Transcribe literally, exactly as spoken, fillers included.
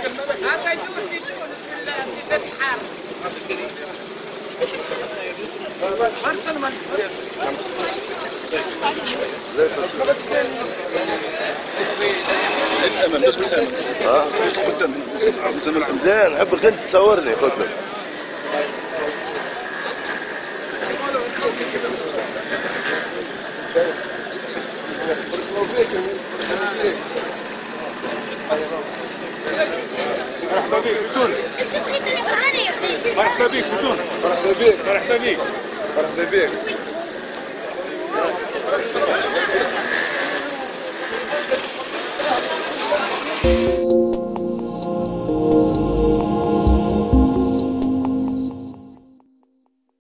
هذا يجوز يجوز في بيت الحارة. مرسل من لا تصوير الامام بس الامام ها بس قدام هنا لا نحبك انت تصورني خذ لك مرحبا بك بدون مرحبا بك بدون مرحبا بك مرحبا بك مرحبا بك